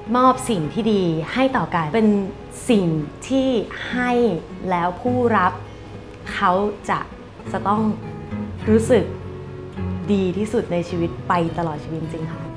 มอบสิ่งที่ดีให้ต่อกันเป็นสิ่งที่ให้แล้วผู้รับเขาจะต้องรู้สึกดีที่สุดในชีวิตไปตลอดชีวิตจริงๆค่ะ